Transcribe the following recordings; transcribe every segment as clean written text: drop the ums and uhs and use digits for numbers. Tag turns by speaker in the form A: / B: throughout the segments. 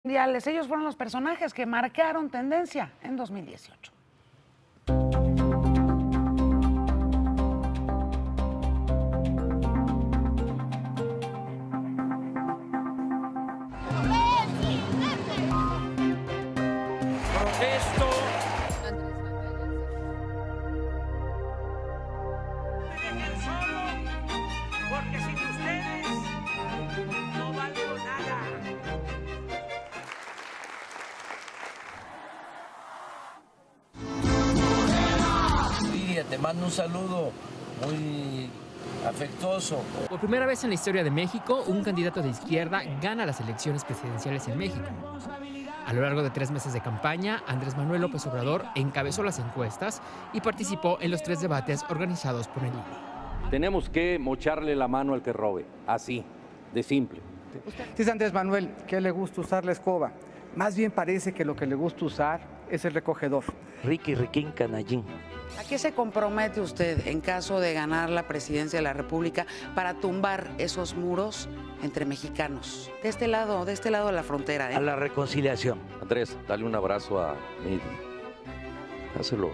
A: mundiales. Ellos fueron los personajes que marcaron tendencia en 2018.
B: Protesto. Porque sin ustedes no valgo nada.
C: Lidia, te mando un saludo muy afectuoso.
D: Por primera vez en la historia de México, un candidato de izquierda gana las elecciones presidenciales en México. A lo largo de 3 meses de campaña, Andrés Manuel López Obrador encabezó las encuestas y participó en los 3 debates organizados por el INE.
E: Tenemos que mocharle la mano al que robe, así, de simple.
F: Dice Andrés Manuel que le gusta usar la escoba. Más bien parece que lo que le gusta usar es el recogedor.
G: Riqui, riquín, canallín.
H: ¿A qué se compromete usted en caso de ganar la presidencia de la República para tumbar esos muros entre mexicanos? De este lado de la frontera.
G: A la reconciliación.
E: Andrés, dale un abrazo a Midi. Dáselo.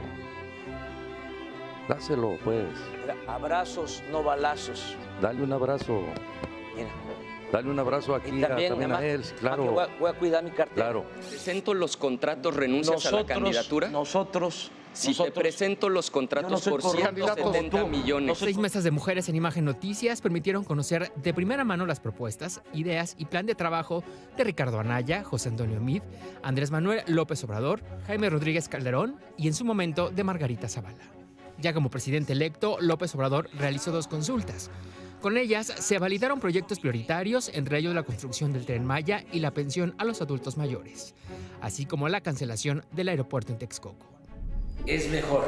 E: Dáselo, pues.
G: Abrazos, no balazos.
E: Dale un abrazo.
G: Mira.
E: Dale un abrazo aquí también a él, claro.
G: Voy a cuidar mi cartera.
E: Claro.
I: Presento los contratos, renuncias a la candidatura. Si te presento los contratos por 170 millones.
D: 6 mesas de mujeres en Imagen Noticias permitieron conocer de primera mano las propuestas, ideas y plan de trabajo de Ricardo Anaya, José Antonio Meade, Andrés Manuel López Obrador, Jaime Rodríguez Calderón y en su momento de Margarita Zavala. Ya como presidente electo, López Obrador realizó 2 consultas. Con ellas se validaron proyectos prioritarios, entre ellos la construcción del Tren Maya y la pensión a los adultos mayores, así como la cancelación del aeropuerto en Texcoco.
J: Es mejor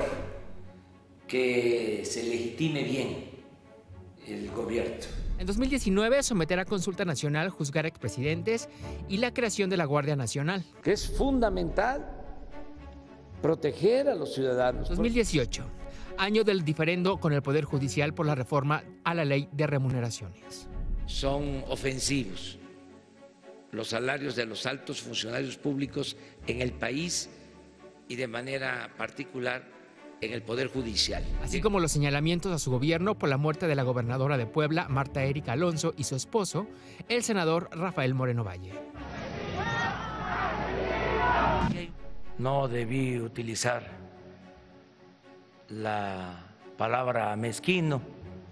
J: que se legitime bien el gobierno.
D: En 2019, someter a consulta nacional juzgar a expresidentes y la creación de la Guardia Nacional.
J: Que es fundamental proteger a los ciudadanos.
D: 2018. Año del diferendo con el Poder Judicial por la reforma a la ley de remuneraciones.
J: Son ofensivos los salarios de los altos funcionarios públicos en el país y de manera particular en el Poder Judicial.
D: Así como los señalamientos a su gobierno por la muerte de la gobernadora de Puebla, Marta Erika Alonso, y su esposo, el senador Rafael Moreno Valle.
J: No debí utilizar la palabra mezquino,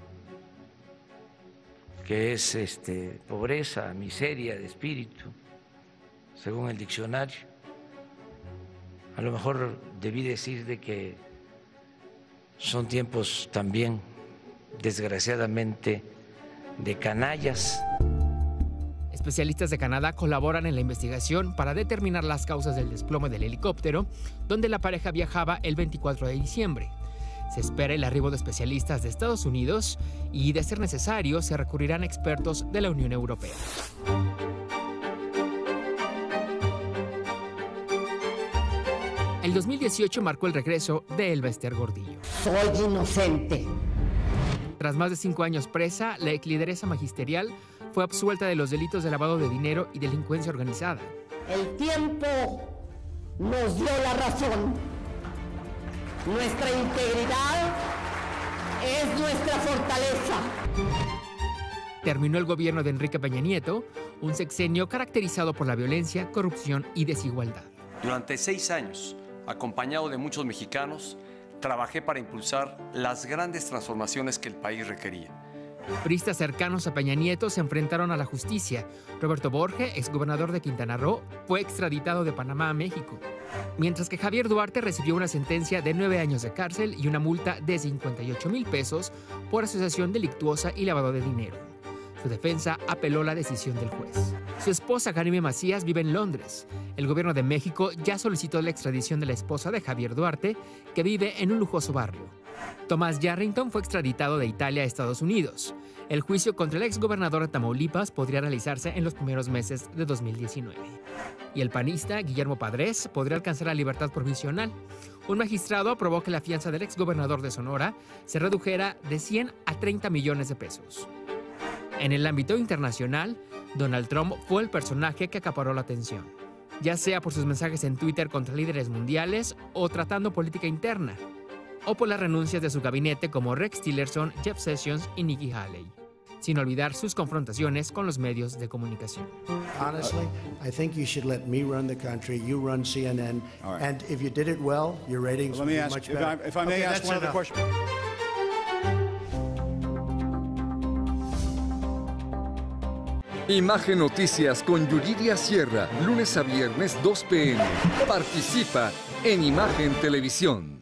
J: que es pobreza, miseria de espíritu, según el diccionario. A lo mejor debí decir de que son tiempos también, desgraciadamente, de canallas.
D: Especialistas de Canadá colaboran en la investigación para determinar las causas del desplome del helicóptero, donde la pareja viajaba el 24 de diciembre. Se espera el arribo de especialistas de Estados Unidos y, de ser necesario, se recurrirán a expertos de la Unión Europea. El 2018 marcó el regreso de Elba Ester Gordillo.
K: Soy inocente.
D: Tras más de 5 años presa, la exlideresa magisterial fue absuelta de los delitos de lavado de dinero y delincuencia organizada.
K: El tiempo nos dio la razón. Nuestra integridad es nuestra fortaleza.
D: Terminó el gobierno de Enrique Peña Nieto, un sexenio caracterizado por la violencia, corrupción y desigualdad.
L: Durante 6 años, acompañado de muchos mexicanos, trabajé para impulsar las grandes transformaciones que el país requería.
D: Priistas cercanos a Peña Nieto se enfrentaron a la justicia. Roberto Borge, exgobernador de Quintana Roo, fue extraditado de Panamá a México, mientras que Javier Duarte recibió una sentencia de 9 años de cárcel y una multa de 58,000 pesos por asociación delictuosa y lavado de dinero. Su defensa apeló la decisión del juez. Su esposa, Karime Macías, vive en Londres. El gobierno de México ya solicitó la extradición de la esposa de Javier Duarte, que vive en un lujoso barrio. Tomás Yarrington fue extraditado de Italia a Estados Unidos. El juicio contra el exgobernador de Tamaulipas podría realizarse en los primeros meses de 2019. Y el panista Guillermo Padres podría alcanzar la libertad provisional. Un magistrado aprobó que la fianza del exgobernador de Sonora se redujera de 100 a 30 millones de pesos. En el ámbito internacional, Donald Trump fue el personaje que acaparó la atención. ya sea por sus mensajes en Twitter contra líderes mundiales o tratando política interna, o por las renuncias de su gabinete como Rex Tillerson, Jeff Sessions y Nikki Haley, sin olvidar sus confrontaciones con los medios de comunicación.
M: Honestly, I think you should let me run the country, you run CNN, and if you did it well, your ratings would be much better.
N: If I may ask one other question.
O: Imagen Noticias con Yuridia Sierra, lunes a viernes 2 p.m. Participa en Imagen Televisión.